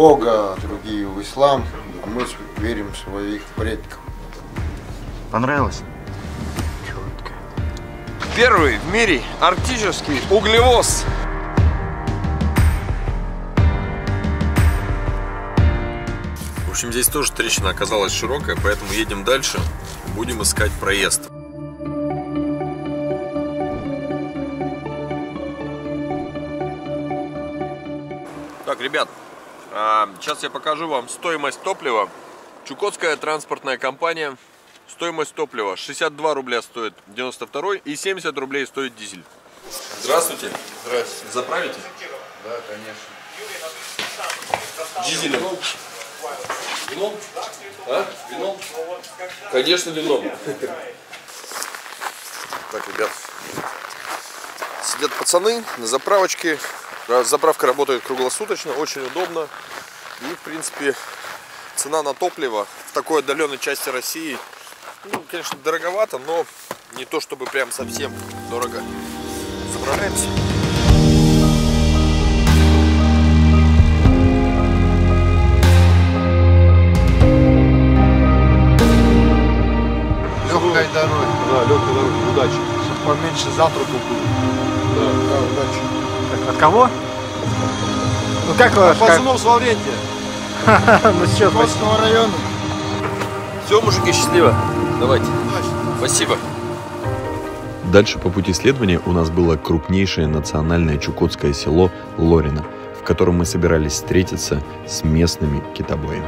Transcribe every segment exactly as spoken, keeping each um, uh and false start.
Бога, другие в ислам, а мы верим в своих предков. Понравилось? Четко. Первый в мире арктический углевоз. В общем, здесь тоже трещина оказалась широкая, поэтому едем дальше, будем искать проезд. Так, ребят, сейчас я покажу вам стоимость топлива. Чукотская транспортная компания. Стоимость топлива шестьдесят два рубля стоит девяносто второй и семьдесят рублей стоит дизель. Здравствуйте. Здравствуйте. Заправите? Да, конечно. Дизелем. Вином? А? Вином? Конечно, вином. Так, ребят. Сидят пацаны на заправочке. Заправка работает круглосуточно, очень удобно. И, в принципе, цена на топливо в такой отдаленной части России, ну, конечно, дороговато, но не то чтобы прям совсем дорого. Заправляемся. Легкой дороги. Да, легкой дороги. Удачи. Чтобы поменьше завтраку было. Да. Да, удачи. От кого? Ну как ваш? Пацанов с Лаврентия. Ну что, Чукотского района. Все, мужики, счастливо. Давайте. Спасибо. Дальше по пути следования у нас было крупнейшее национальное чукотское село Лорино, в котором мы собирались встретиться с местными китобоями.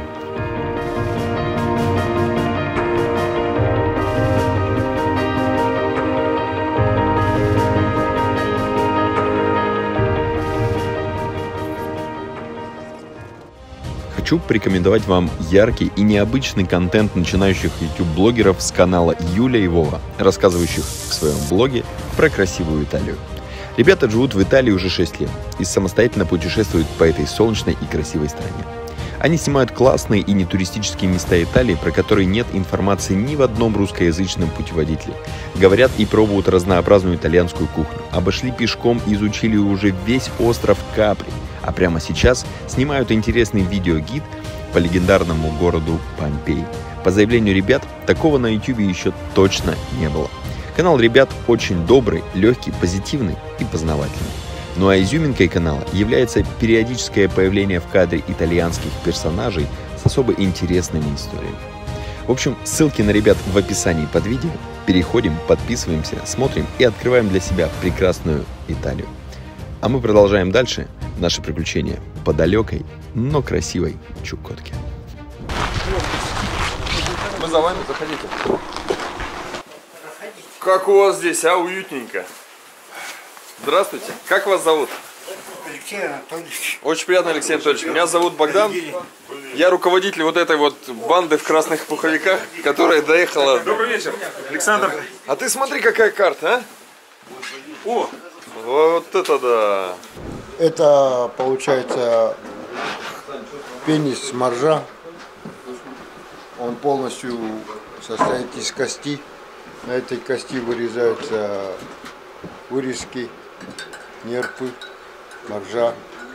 Хочу порекомендовать вам яркий и необычный контент начинающих YouTube-блогеров с канала Юля и Вова, рассказывающих в своем блоге про красивую Италию. Ребята живут в Италии уже шесть лет и самостоятельно путешествуют по этой солнечной и красивой стране. Они снимают классные и нетуристические места Италии, про которые нет информации ни в одном русскоязычном путеводителе. Говорят и пробуют разнообразную итальянскую кухню. Обошли пешком и изучили уже весь остров Капри. А прямо сейчас снимают интересный видеогид по легендарному городу Помпеи. По заявлению ребят, такого на YouTube еще точно не было. Канал ребят очень добрый, легкий, позитивный и познавательный. Ну а изюминкой канала является периодическое появление в кадре итальянских персонажей с особо интересными историями. В общем, ссылки на ребят в описании под видео. Переходим, подписываемся, смотрим и открываем для себя прекрасную Италию. А мы продолжаем дальше наше приключение по далекой, но красивой Чукотке. Мы за вами, заходите. Как у вас здесь, а? Уютненько. Здравствуйте. Как вас зовут? Алексей Анатольевич. Очень приятно, Алексей Анатольевич. Меня зовут Богдан. Я руководитель вот этой вот банды в красных пуховиках, которая доехала... Добрый вечер, Александр. А ты смотри, какая карта, а? О! Вот это да! Это получается пенис моржа. Он полностью состоит из кости. На этой кости вырезаются вырезки, нерпы, моржа,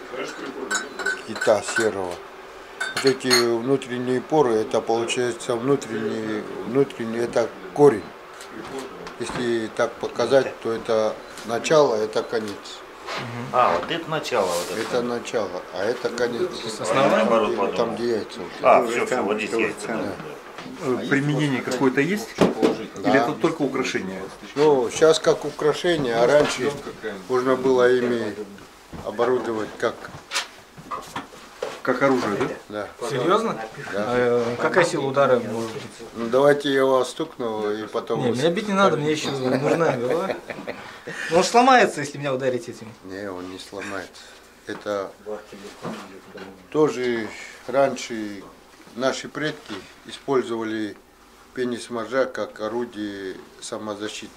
кита серого. Вот эти внутренние поры, это получается внутренний, внутренний это корень. Если так показать, то это начало, это конец. А, вот это начало. Вот это. Это начало, а это конец. Основной? Там, там где яйца. А, все, все, вот здесь яйца. Да. Применение какое-то есть? Да. Или это только украшение? Ну, сейчас как украшение, а раньше можно было ими оборудовать как... Как оружие, да? Да. Серьезно? Да. А, какая сила удара может быть? Ну, давайте я его стукну и потом... Не, меня бить не надо, мне еще нужна голова. Ну, он сломается, если меня ударить этим. Не, он не сломается. Это тоже раньше наши предки использовали пенис моржа как орудие самозащиты.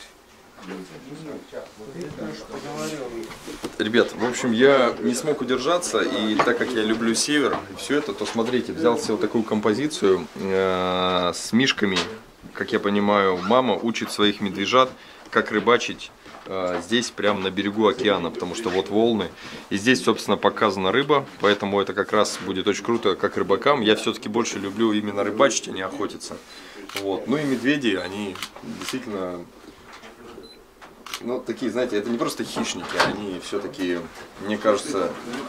Ребят, в общем, я не смог удержаться, и так как я люблю север и все это, то смотрите, взял себе вот такую композицию э, с мишками. Как я понимаю, мама учит своих медвежат, как рыбачить здесь прям на берегу океана, потому что вот волны. И здесь, собственно, показана рыба, поэтому это как раз будет очень круто, как рыбакам. Я все-таки больше люблю именно рыбачить, а не охотиться. Вот. Ну и медведи, они действительно, ну, такие, знаете, это не просто хищники, они все-таки, мне кажется,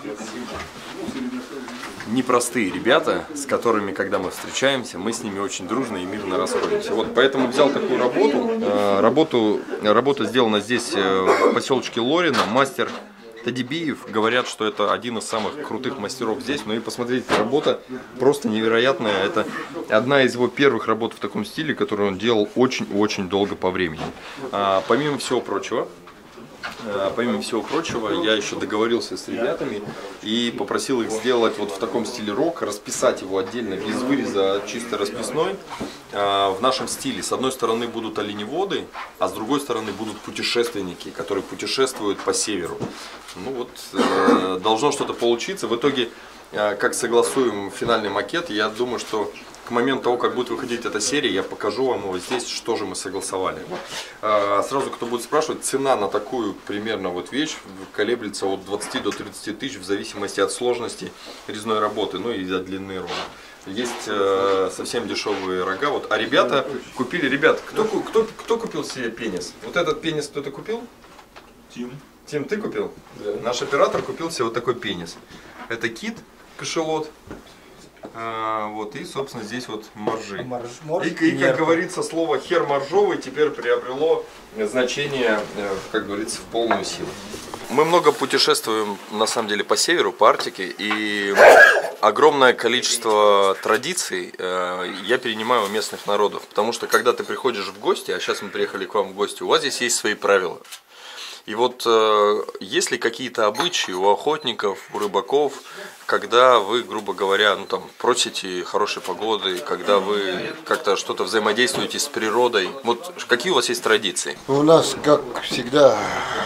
непростые ребята, с которыми, когда мы встречаемся, мы с ними очень дружно и мирно расходимся. Вот, поэтому взял такую работу. Работу, работа сделана здесь, в поселочке Лорино. Мастер Тадибиев, говорят, что это один из самых крутых мастеров здесь. Ну и посмотрите, работа просто невероятная. Это одна из его первых работ в таком стиле, которую он делал очень-очень долго по времени. А, помимо всего прочего, Помимо всего прочего, я еще договорился с ребятами и попросил их сделать вот в таком стиле рок, расписать его отдельно, без выреза, чисто расписной, в нашем стиле. С одной стороны будут оленеводы, а с другой стороны будут путешественники, которые путешествуют по северу. Ну вот, должно что-то получиться. В итоге, как согласуем финальный макет, я думаю, что к моменту того, как будет выходить эта серия, я покажу вам вот здесь, что же мы согласовали. Сразу, кто будет спрашивать, цена на такую примерно вот вещь колеблется от двадцати до тридцати тысяч в зависимости от сложности резной работы, ну и от длины рога. Есть э, совсем дешевые рога. Вот. А ребята купили, ребят, кто, кто, кто купил себе пенис? Вот этот пенис кто-то купил? Тим. Тим, ты купил? Да. Наш оператор купил себе вот такой пенис. Это кит, кашелот. А, вот, и, собственно, здесь вот моржи. Морж, морж, и, и, как говорится, слово хер моржовый теперь приобрело значение, как говорится, в полную силу. Мы много путешествуем, на самом деле, по северу, по Арктике, и огромное количество традиций я перенимаю у местных народов. Потому что, когда ты приходишь в гости, а сейчас мы приехали к вам в гости, у вас здесь есть свои правила. И вот э, есть ли какие-то обычаи у охотников, у рыбаков, когда вы, грубо говоря, ну там просите хорошей погоды, когда вы как-то что-то взаимодействуете с природой? Вот какие у вас есть традиции? У нас, как всегда,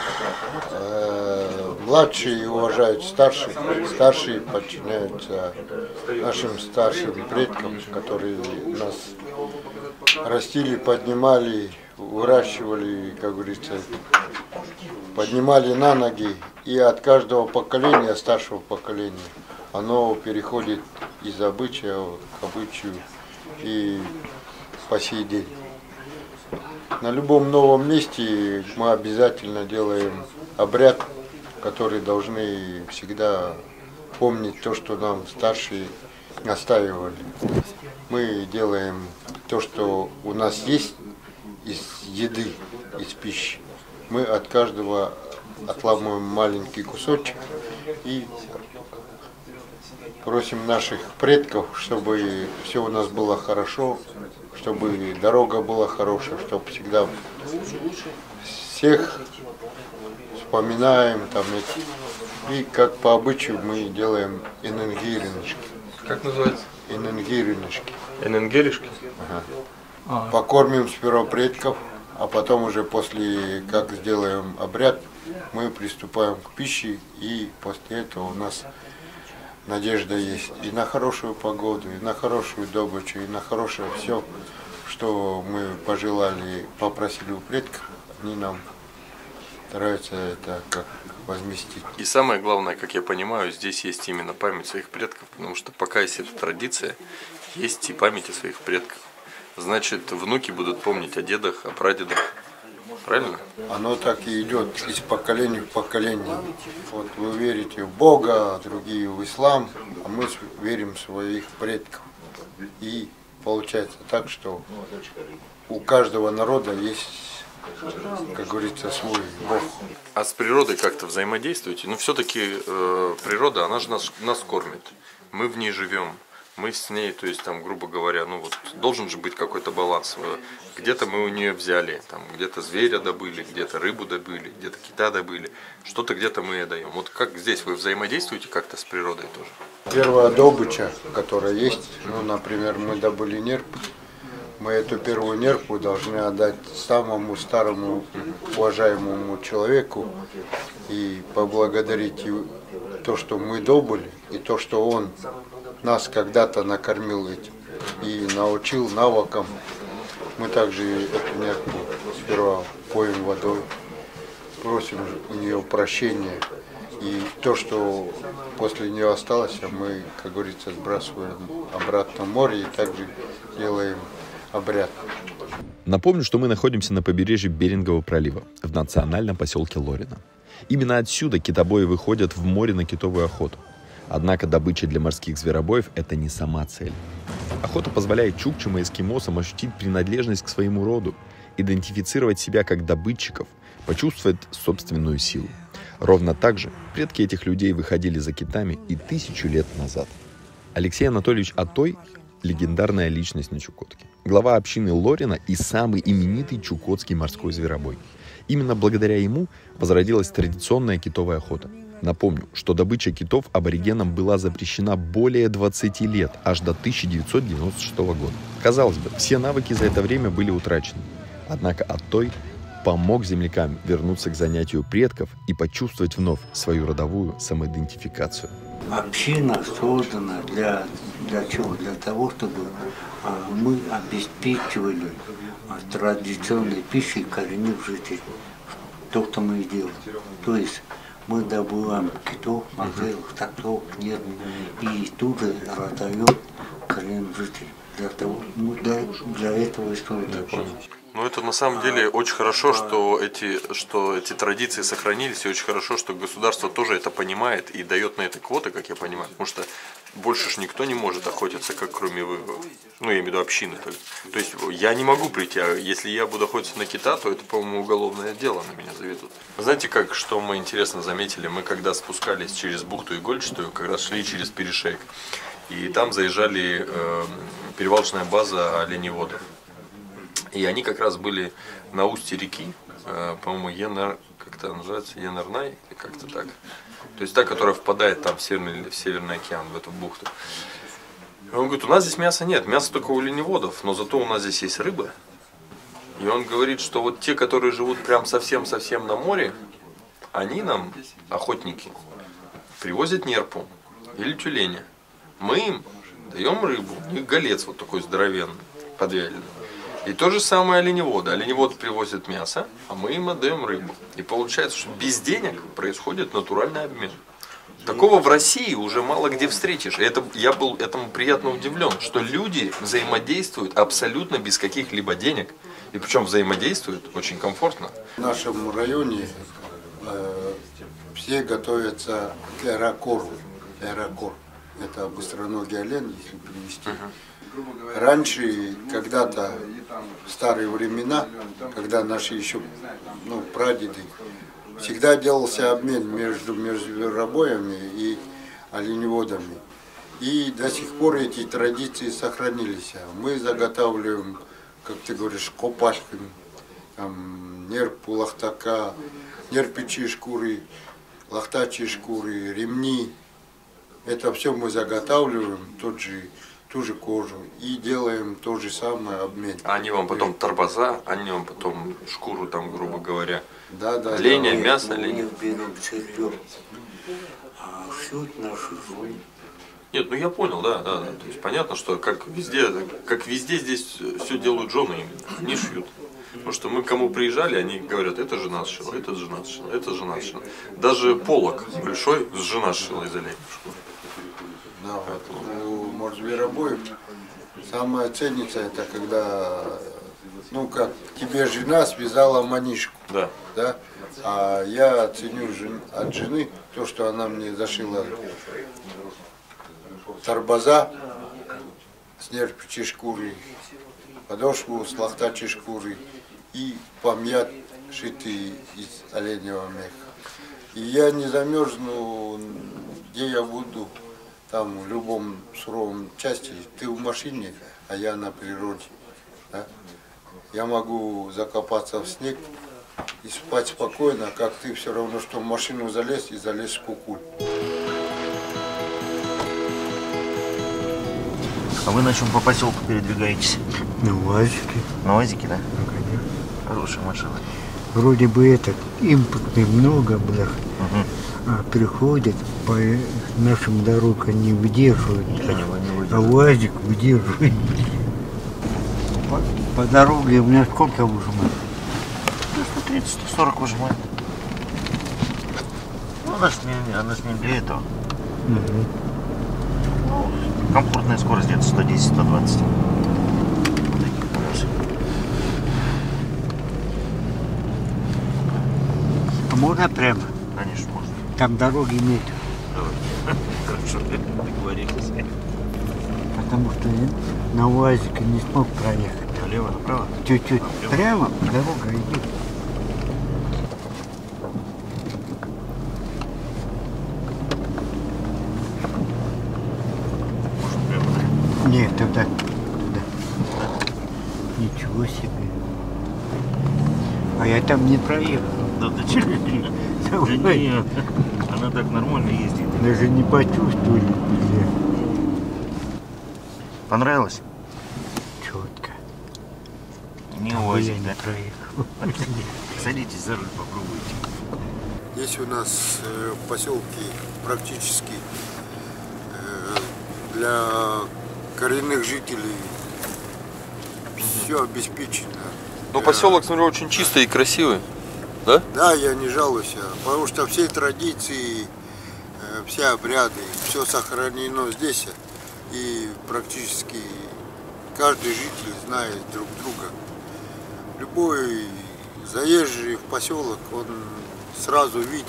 э, младшие уважают старших, старшие подчиняются нашим старшим предкам, которые нас растили, поднимали, выращивали, как говорится, поднимали на ноги, и от каждого поколения, старшего поколения, оно переходит из обычая к обычаю и по сей день. На любом новом месте мы обязательно делаем обряд, который должны всегда помнить то, что нам старшие настаивали. Мы делаем то, что у нас есть из еды, из пищи. Мы от каждого отламываем маленький кусочек и просим наших предков, чтобы все у нас было хорошо, чтобы дорога была хорошая, чтобы всегда всех вспоминаем там эти. И как по обычаю мы делаем эненгиринышки. Как называется? Эненгиринышки. Эненгиришки? Ага. А. Покормим сперва предков, а потом уже после, как сделаем обряд, мы приступаем к пище, и после этого у нас надежда есть и на хорошую погоду, и на хорошую добычу, и на хорошее все, что мы пожелали, попросили у предков, они нам стараются это как возместить. И самое главное, как я понимаю, здесь есть именно память своих предков, потому что пока есть эта традиция, есть и память о своих предках. Значит, внуки будут помнить о дедах, о прадедах. Правильно? Оно так и идет из поколения в поколение. Вот вы верите в Бога, другие в ислам, а мы верим в своих предков. И получается так, что у каждого народа есть, как говорится, свой Бог. А с природой как-то взаимодействуете? Ну, все-таки э, природа, она же нас, нас кормит. Мы в ней живем. Мы с ней, то есть, там, грубо говоря, ну вот должен же быть какой-то баланс. Где-то мы у нее взяли, там, где-то зверя добыли, где-то рыбу добыли, где-то кита добыли, что-то где-то мы ей даем. Вот как здесь вы взаимодействуете как-то с природой тоже? Первая добыча, которая есть, ну, например, мы добыли нерп, мы эту первую нерпу должны отдать самому старому уважаемому человеку и поблагодарить то, что мы добыли, и то, что он нас когда-то накормил этим и научил навыкам. Мы также эту нерпу сперва поем водой, просим у нее прощения. И то, что после нее осталось, мы, как говорится, сбрасываем обратно в море и также делаем обряд. Напомню, что мы находимся на побережье Берингового пролива, в национальном поселке Лорино. Именно отсюда китобои выходят в море на китовую охоту. Однако добыча для морских зверобоев – это не сама цель. Охота позволяет чукчам и эскимосам ощутить принадлежность к своему роду, идентифицировать себя как добытчиков, почувствовать собственную силу. Ровно так же предки этих людей выходили за китами и тысячу лет назад. Алексей Анатольевич Атой – легендарная личность на Чукотке. Глава общины Лорино и самый именитый чукотский морской зверобой. Именно благодаря ему возродилась традиционная китовая охота. Напомню, что добыча китов аборигенам была запрещена более двадцати лет, аж до тысяча девятьсот девяносто шестого года. Казалось бы, все навыки за это время были утрачены. Однако Атой помог землякам вернуться к занятию предков и почувствовать вновь свою родовую самоидентификацию. Община создана для, для чего? Для того, чтобы а, мы обеспечивали а, традиционной пищей коренных жителей. То, что мы и делаем. То есть мы добываем китов, мазелов, тактов, нет, и тут же раздаем коренным жителям. Для того, мы для, для этого и созданы. Ну, это на самом деле очень хорошо, что эти, что эти традиции сохранились, и очень хорошо, что государство тоже это понимает и дает на это квоты, как я понимаю, потому что больше ж никто не может охотиться, как кроме вы, ну, я имею в виду общины. То есть я не могу прийти, а если я буду охотиться на кита, то это, по-моему, уголовное дело, на меня заведут. Знаете, как, что мы интересно заметили, мы когда спускались через бухту Игольчатую, как раз шли через перешейк, и там заезжали э, перевалочная база оленеводов. И они как раз были на устье реки, по-моему, Енар, как это называется, Енарнай, как-то так. То есть та, которая впадает там в Северный, в Северный океан, в эту бухту. И он говорит, у нас здесь мяса нет, мясо только у оленеводов, но зато у нас здесь есть рыба. И он говорит, что вот те, которые живут прям совсем-совсем на море, они нам, охотники, привозят нерпу или тюленя. Мы им даем рыбу, у них голец вот такой здоровенный, подвяленный. И то же самое оленеводы. Оленеводы привозят мясо, а мы им отдаем рыбу. И получается, что без денег происходит натуральный обмен. Такого в России уже мало где встретишь. И это, я был этому приятно удивлен, что люди взаимодействуют абсолютно без каких-либо денег. И причем взаимодействуют очень комфортно. В нашем районе э, все готовятся к эракору. Эракор – это быстроногий олень, если привести. Uh-huh. Раньше, когда-то, в старые времена, когда наши еще ну, прадеды, всегда делался обмен между, между зверобоями и оленеводами. И до сих пор эти традиции сохранились. Мы заготавливаем, как ты говоришь, копашками, там, нерпу, лахтака, нерпичьи шкуры, лахтачьи шкуры, ремни. Это все мы заготавливаем, тот же ту же кожу и делаем то же самое обмен. А они вам потом торбоза, они вам потом шкуру там, грубо говоря, да, да, оленя, да. мясо, оленя. Берем сырье, а всю нашу жизнь. Нет, ну я понял, да, да, да. То есть понятно, что как везде, как везде здесь все делают жены именно, не шьют. Потому что мы кому приезжали, они говорят, это жена сшила, это жена сшила, это жена сшила. Даже полог большой с жена сшила из оленя шкуры. Да, вот, у морзверобоев самое ценится это когда, ну как, тебе жена связала манишку, да. Да? А я ценю жен, от жены то, что она мне зашила торбоза с нерпичьей шкурой, подошву с лахтачьей шкурой и помят, шитый из оленевого меха. И я не замерзну, где я буду. Там в любом суровом части, ты в машине, а я на природе. Да? Я могу закопаться в снег и спать спокойно, как ты все равно, что в машину залез и залез в кукуль. А вы на чем по поселку передвигаетесь? На УАЗике. На УАЗике, да? Ну, конечно. Хорошая машина. Вроде бы это, импортный много блях. Угу. А приходят, по нашим дорогам не выдерживают, не выдерживают. А УАЗик выдерживает. По, по дороге у меня сколько выжимает? сто тридцать — сто сорок выжимает. она же не, она ж не для этого. Угу. Ну, комфортная скорость где-то сто десять — сто двадцать. Вот таких колес. А можно прямо? Конечно, можно. Там дороги нет. Давай. Хорошо, договорились. Потому что на УАЗике не смог проехать. Налево, направо? Чуть-чуть А, прямо, дорога идет. Может, прямо, да? Нет, туда, туда. Ничего себе. А я там не проехал. Да ты че? Да нет, она так нормально ездит. Даже не почувствовали, блин. Понравилось? Четко. Не Там УАЗик, я да? не проехал. Садитесь за руль, попробуйте. Здесь у нас э, в поселке практически э, для коренных жителей все обеспечено. Ну, Для- поселок, смотрю, очень чистый и красивый. Да? Да, я не жалуюсь, потому что все традиции, э, все обряды, все сохранено здесь. И практически каждый житель знает друг друга. Любой заезжий в поселок, он сразу видит.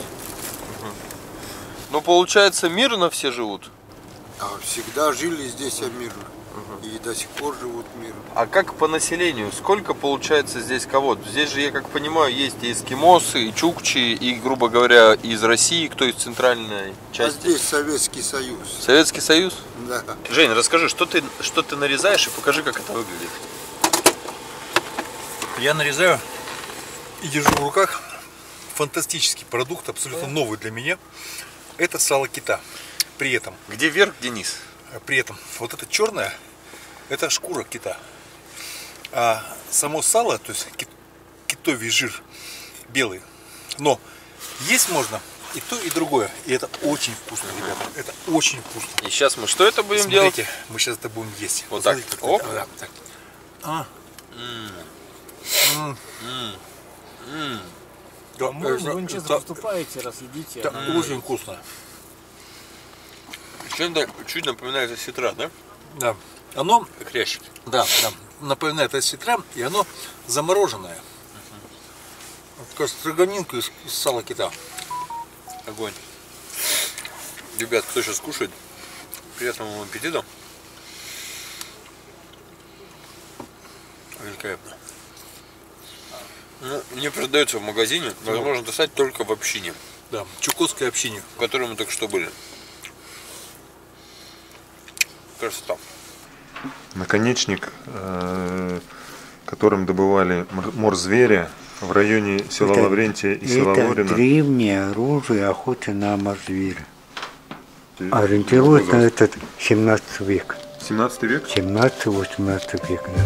Ну, получается, мирно все живут. А всегда жили здесь мирно. И до сих пор живут мирно. А как по населению? Сколько получается здесь кого? Здесь же, я как понимаю, есть и эскимосы, и чукчи, и, грубо говоря, из России, кто из центральной А части. здесь Советский Союз. Советский Союз? Да. Жень, расскажи, что ты, что ты нарезаешь и покажи, как это выглядит. Я нарезаю и держу в руках фантастический продукт, абсолютно новый для меня. Это сало кита. При этом, Где верх, где низ? при этом, вот это черное, это шкура кита. А само сало, то есть кит- китовий жир белый. Но есть можно и то, и другое. И это очень вкусно, ребята. Это очень вкусно. И сейчас мы что это будем Смотрите, делать? мы сейчас это будем есть. Вот Смотрите, так. как Оп. это- да, так. А. М. Да, По-моему, это- вы нечестно это- поступаете, раз едите. это очень вкусно. Чем-то чуть напоминает осетра, да? Да. Оно, Как хрящик. да, да, напоминает осетра, и оно замороженное. Вот такая строганинка из, из сала кита. Огонь. Ребят, кто сейчас кушает, приятного вам аппетита. Великолепно. Ну, мне продается в магазине, возможно достать только в общине, Да, чукотское общине. в которой мы только что были. Красота. Наконечник, э, которым добывали мор- морзверя в районе села Это- Лаврентия и села Это Лорина. древнее оружие охоты на морзверя. Ориентируется на этот семнадцатый век. семнадцатый век? семнадцатый-восемнадцатый век, да.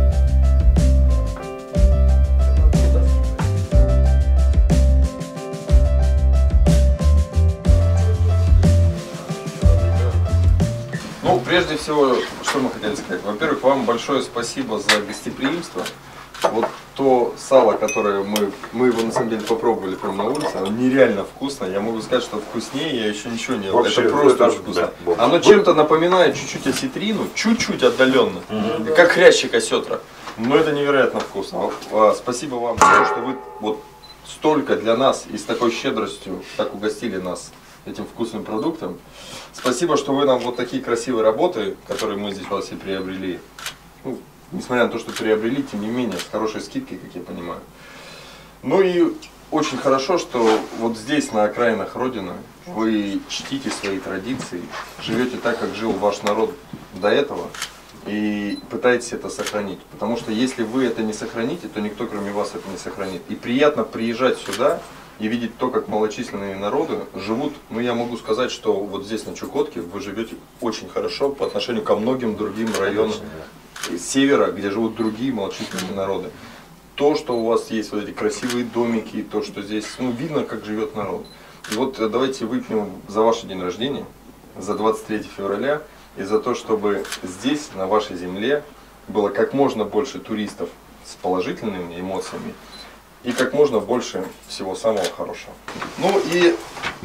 Ну, прежде всего, что мы хотели сказать. Во-первых, вам большое спасибо за гостеприимство. Вот то сало, которое мы, мы его на самом деле попробовали прямо на улице, оно нереально вкусно. Я могу сказать, что вкуснее я еще ничего не ел. Вообще, это просто это- очень вкусно. да. Оно чем-то напоминает чуть-чуть осетрину, чуть-чуть отдаленно, как хрящик осетра. Но это невероятно вкусно. А, Спасибо вам за то, что вы вот столько для нас и с такой щедростью так угостили нас этим вкусным продуктом. Спасибо, что вы нам вот такие красивые работы, которые мы здесь у вас и приобрели. Ну, несмотря на то, что приобрели, тем не менее, с хорошей скидкой, как я понимаю. Ну и очень хорошо, что вот здесь, на окраинах Родины, вы чтите свои традиции, живете так, как жил ваш народ до этого, и пытаетесь это сохранить. Потому что если вы это не сохраните, то никто кроме вас это не сохранит. И приятно приезжать сюда и видеть то, как малочисленные народы живут. Ну, я могу сказать, что вот здесь, на Чукотке, вы живете очень хорошо по отношению ко многим другим районам севера, где живут другие малочисленные народы. То, что у вас есть вот эти красивые домики, то, что здесь, ну, видно, как живет народ. И вот э, давайте выпьем за ваш день рождения, за двадцать третьего февраля, и за то, чтобы здесь, на вашей земле, было как можно больше туристов с положительными эмоциями и как можно больше всего самого хорошего. Ну и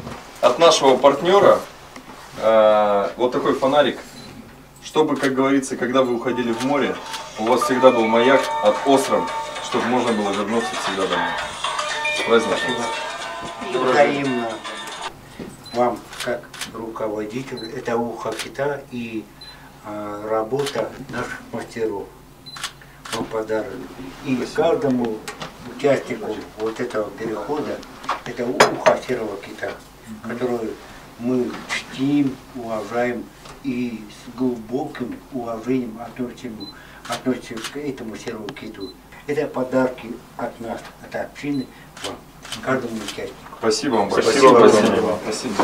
от нашего партнера э, вот такой фонарик, чтобы, как говорится, когда вы уходили в море, у вас всегда был маяк от острова, чтобы можно было вернуться всегда домой. С праздником. Взаимно вам, как руководитель, это ухо кита и э, работа наших мастеров. Вам подарок. И Спасибо. Каждому участнику вот этого перехода это ухо серого кита, которое мы чтим, уважаем и с глубоким уважением относим, относимся к этому серому киту. Это подарки от нас, от общины вам, каждому участнику. Спасибо вам большое. Спасибо, Спасибо. Спасибо. Спасибо.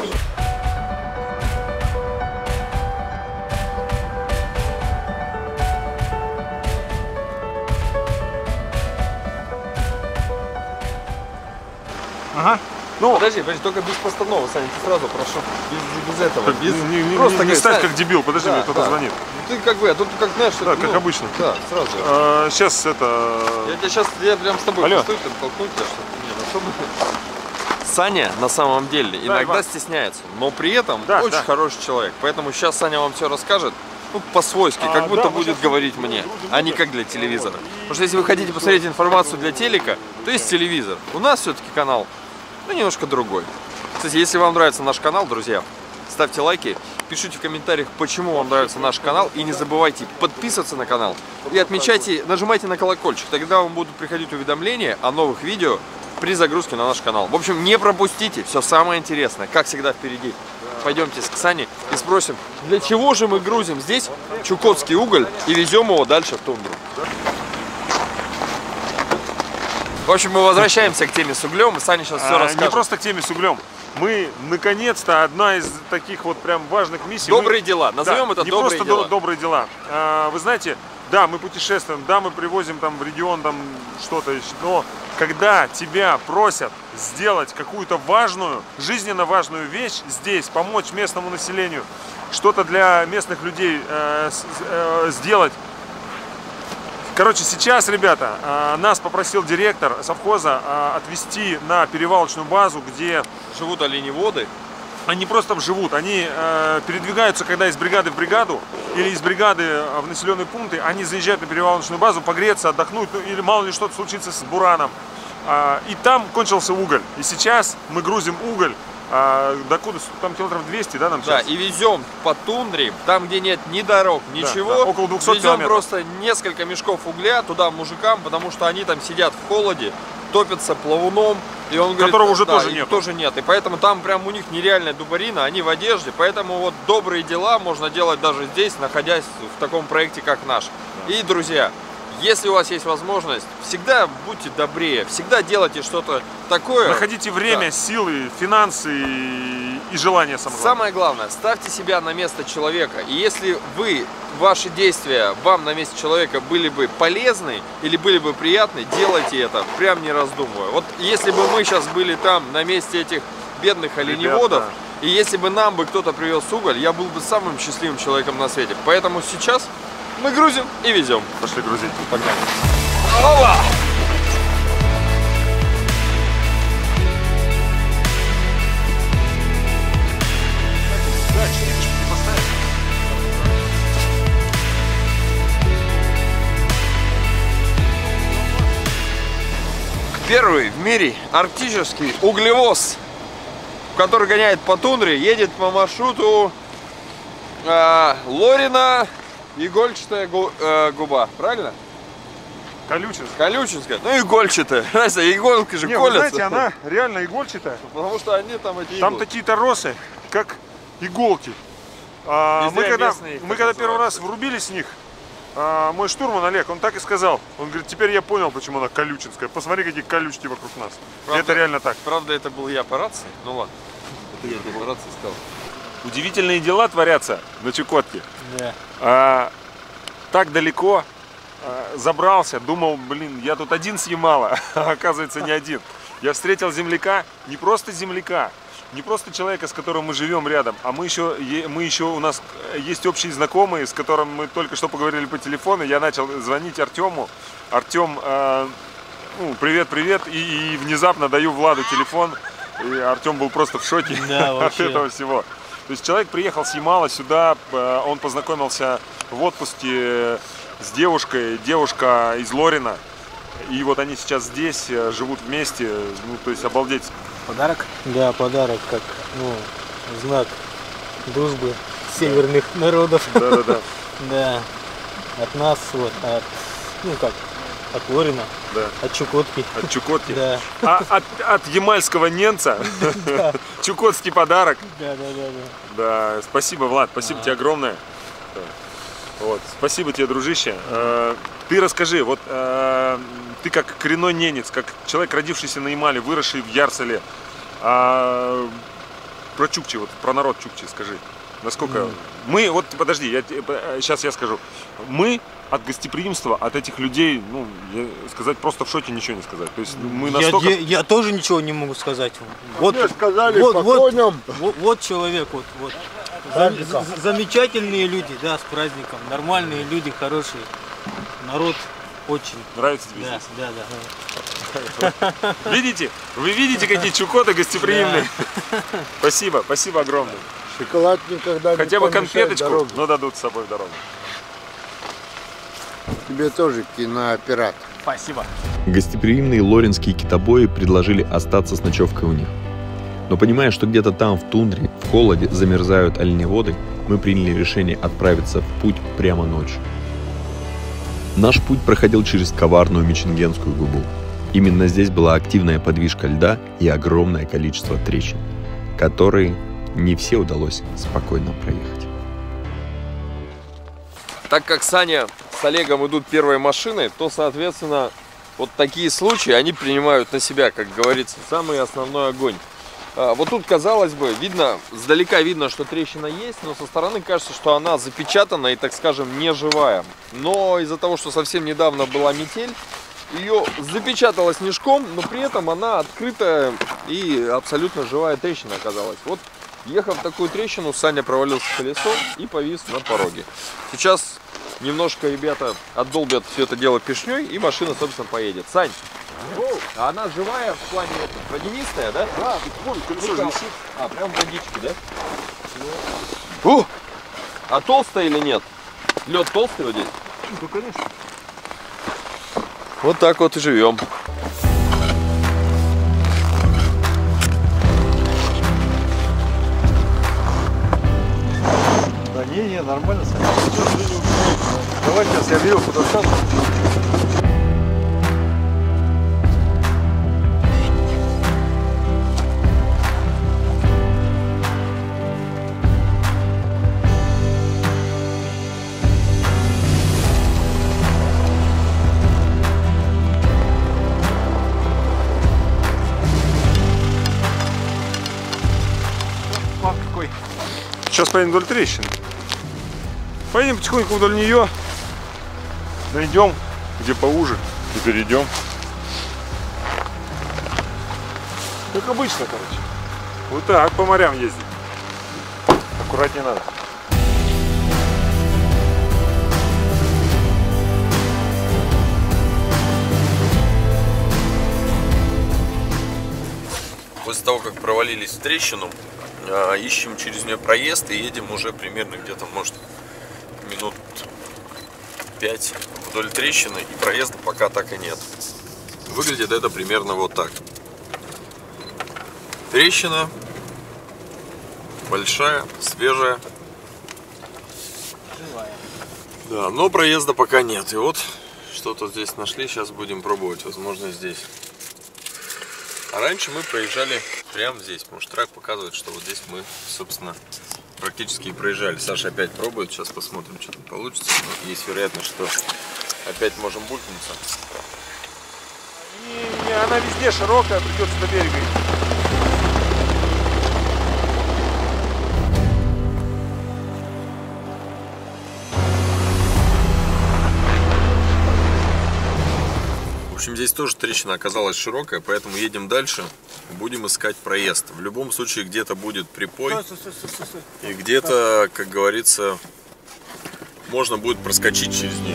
Ага. Ну, Подожди, подожди, только без постанова, Саня, ты сразу прошу. Без, без этого. Без... не, не, Просто не, не говори, ставь Сань. как дебил, подожди, Да, мне кто-то да. звонит. Ты как бы, а тут как знаешь, Да, ну, как обычно. Да, сразу. А, сейчас это... Я тебя сейчас, я прям с тобой Алло. постою, там толкну тебя, что-то нет, особо. Саня на самом деле иногда Иван. стесняется, но при этом Да, очень да. хороший человек. Поэтому сейчас Саня вам все расскажет, ну, по-свойски, А, как будто да, мы будет сейчас говорить грузим, мне, грузим, а не грузим. как для телевизора. Потому что если вы хотите посмотреть информацию для телека, то есть телевизор. У нас все-таки канал, ну, немножко другой. Кстати, если вам нравится наш канал, друзья, ставьте лайки, пишите в комментариях, почему вам нравится наш канал, и не забывайте подписываться на канал и отмечайте, нажимайте на колокольчик, тогда вам будут приходить уведомления о новых видео при загрузке на наш канал. В общем, не пропустите, все самое интересное, как всегда, впереди. Пойдемте к Сане и спросим, для чего же мы грузим здесь чукотский уголь и везем его дальше в тундру. В общем, мы возвращаемся к теме с углем, и Саня сейчас все А, расскажет. не просто к теме с углем. Мы, наконец-то, одна из таких вот прям важных миссий. Добрые мы... дела, назовем да, это не добрые просто дела. до- добрые дела. А, вы знаете, да, мы путешествуем, да, мы привозим там в регион там что-то еще, но когда тебя просят сделать какую-то важную, жизненно важную вещь здесь, помочь местному населению, что-то для местных людей э, с- э, сделать. Короче, сейчас, ребята, э, нас попросил директор совхоза э, отвезти на перевалочную базу, где Живут оленеводы. они просто там живут, они э, передвигаются, когда из бригады в бригаду или из бригады в населенные пункты, они заезжают на перевалочную базу погреться, отдохнуть, ну, или мало ли что-то случится с бураном. А, и там кончился уголь. И сейчас мы грузим уголь, а, докуда, там километров двести, да, нам Да, сейчас? и везем по тундре, там, где нет ни дорог, ничего. да, около двухсот везем километров. просто несколько мешков угля туда мужикам, потому что они там сидят в холоде, топятся плавуном. И он говорит, Которого уже да, тоже их нету. тоже нет. И поэтому там прям у них нереальная дубарина, они в одежде. Поэтому вот добрые дела можно делать даже здесь, находясь в таком проекте, как наш. И, друзья, если у вас есть возможность, всегда будьте добрее, всегда делайте что-то такое. Находите время, Да. силы, финансы и, и желание, самое главное. Самое главное, ставьте себя на место человека. И если вы, ваши действия вам на месте человека были бы полезны или были бы приятны, делайте это, прям не раздумывая. Вот если бы мы сейчас были там, на месте этих бедных оленеводов, Ребята. и если бы нам бы кто-то привез уголь, я был бы самым счастливым человеком на свете. Поэтому сейчас мы грузим и везем. Пошли грузить. Погнали. Опа! Первый в мире арктический углевоз, который гоняет по тундре, едет по маршруту э, Лорина, игольчатая гу- э, губа, правильно? Колючинск. Колючинская, ну игольчатая. Разница, иголки же Не, вы колятся. знаете, она реально игольчатая. Потому что они там эти Там иглы. такие торосы, как иголки. А, Не мы зря когда, местные их мы так когда первый раз называют. врубились в них, а, мой штурман Олег, он так и сказал. Он говорит, теперь я понял, почему она колючинская. Посмотри, какие колючки вокруг нас. Правда? Это реально так. Правда, это был я по рации. Ну ладно. Это я тебе по рации сказал. Удивительные дела творятся на Чукотке. А, так далеко а, забрался, думал, блин, я тут один с Ямала, а оказывается не один. Я встретил земляка, не просто земляка, не просто человека, с которым мы живем рядом, а мы еще, е- мы еще у нас есть общие знакомые, с которым мы только что поговорили по телефону. Я начал звонить Артему. Артем, э, ну, привет, привет, и, и внезапно даю Владу телефон. И Артем был просто в шоке Да, от вообще. этого всего. То есть человек приехал с Ямала сюда, э, он познакомился в отпуске с девушкой, девушка из Лорина. И вот они сейчас здесь, э, живут вместе, ну, то есть обалдеть. Подарок? Да, подарок, как, ну, знак дружбы северных народов. Да-да-да. Да, от нас, вот, от, ну как, от Лорина, Да. от Чукотки. От Чукотки. Да. А от, от ямальского немца чукотский подарок. Да, да, да, да. Да, спасибо, Влад, спасибо тебе огромное. Да. Вот, спасибо тебе, дружище. Э, ты расскажи, вот э, ты как коренной ненец, как человек, родившийся на Ямале, выросший в Ярцеле, а, про Чукчи, вот про народ Чукчи скажи. Насколько Mm. мы, вот подожди, я, сейчас я скажу. Мы от гостеприимства, от этих людей, ну, я, сказать просто в шоке ничего не сказать. То есть мы Я, настолько... я, я тоже ничего не могу сказать. Вот, Мне сказали, вот, по вот, коням. вот, вот человек, вот, вот. Зам- за- замечательные люди, да, с праздником. Нормальные люди, хорошие. Народ очень. Нравится тебе Да, здесь? да, да. Видите? Вы видите, какие чукоты гостеприимные? Спасибо, спасибо огромное. Шоколад никогда Хотя не бы помешает конфеточку, дороге. но дадут с собой в дорогу. Тебе тоже кинооператор. Спасибо. Гостеприимные лоринские китобои предложили остаться с ночевкой у них. Но понимая, что где-то там, в тундре, в холоде замерзают оленеводы, мы приняли решение отправиться в путь прямо ночью. Наш путь проходил через коварную Мичингенскую губу. Именно здесь была активная подвижка льда и огромное количество трещин, которые не все удалось спокойно проехать. Так как Саня с Олегом идут первой машиной, то, соответственно, вот такие случаи они принимают на себя, как говорится, самый основной огонь. А, вот тут, казалось бы, видно, сдалека видно, что трещина есть, но со стороны кажется, что она запечатана и, так скажем, не живая. Но из-за того, что совсем недавно была метель, ее запечатало снежком, но при этом она открытая и абсолютно живая трещина оказалась. Вот, ехав в такую трещину, Саня провалился колесом и повис на пороге. Сейчас немножко ребята отдолбят все это дело пешней, и машина, собственно, поедет. Сань, а она живая в плане это, водянистая, да? Да, вон колесо же висит. А, прям в водичке, да? О! А толстая или нет? Лед толстый вот здесь? Ну, конечно. Вот так вот и живем. Да не, не, нормально, Саня. Давай сейчас я веревку достану. Сейчас поедем вдоль трещины. Поедем потихоньку вдоль нее. Найдем, где поуже, и перейдем. Как обычно, короче. Вот так по морям ездить. Аккуратнее надо. После того, как провалились в трещину, ищем через нее проезд и едем уже примерно где-то, может, минут пять вдоль трещины, и проезда пока так и нет. Выглядит это примерно вот так. Трещина большая, свежая. Живая. Да, но проезда пока нет. И вот что-то здесь нашли, сейчас будем пробовать, возможно, здесь. А раньше мы проезжали прямо здесь. Может, трак показывает, что вот здесь мы, собственно, практически и проезжали. Саша опять пробует, сейчас посмотрим, что там получится. Но есть вероятность, что опять можем булькнуться. Не, не, она везде широкая, придется до берега идти. В общем, здесь тоже трещина оказалась широкая, поэтому едем дальше, будем искать проезд. В любом случае, где-то будет припой, и где-то, как говорится, можно будет проскочить через нее.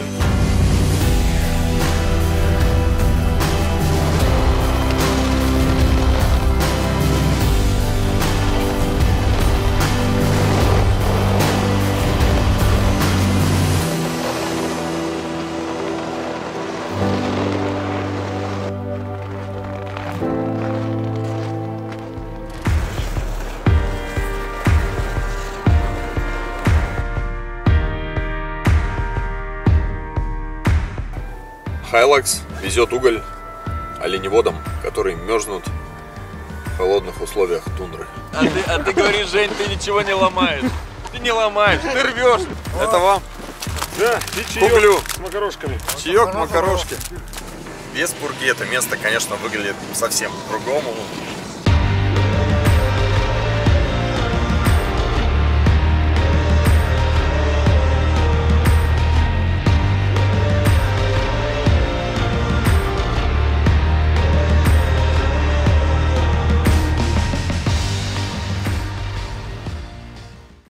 Хайлакс везет уголь оленеводам, которые мерзнут в холодных условиях тундры. А ты, а ты говоришь, Жень, ты ничего не ломаешь. Ты не ломаешь, ты рвешь. Это вам? Да, и чаек Куплю. с макарошками. Чаек, макарошки. В Весбурге это место, конечно, выглядит совсем по-другому.